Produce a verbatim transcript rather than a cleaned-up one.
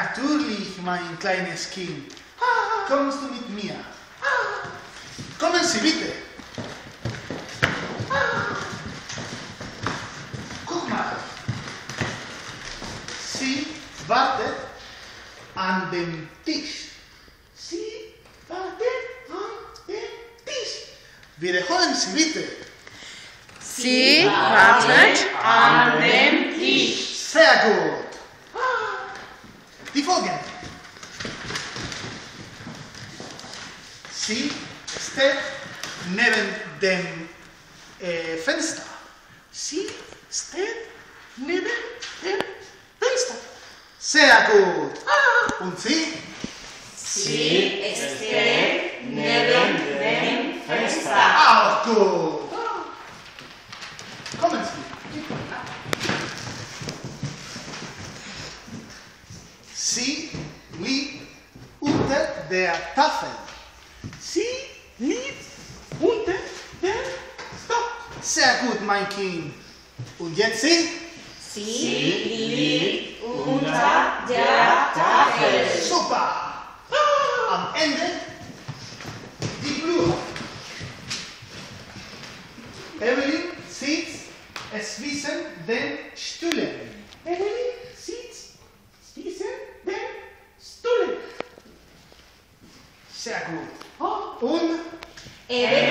Natürlich, mein kleines Kind. Kommst du mit mir? Kommen Sie bitte. Guck mal. Sie wartet an dem Tisch. Sie wartet an dem Tisch. Wiederholen Sie bitte. Sie wartet an dem Tisch. Sehr gut. Die folgende. Sie steht neben dem äh, Fenster. Sie steht neben dem Fenster. Sehr gut. Und Sie? Sie steht neben dem Fenster. Auch gut. Kommen Sie. Sie liegt unter der Tafel. Sie liegt unter der Tafel. Sehr gut, mein Kind. Und jetzt Sie? Sie liegt unter der Tafel. Super. Am Ende die Blume. Evelyn sitzt zwischen den Stühlen. Evelyn sitzt zwischen den Stühlen. Sehr gut. Und Evelyn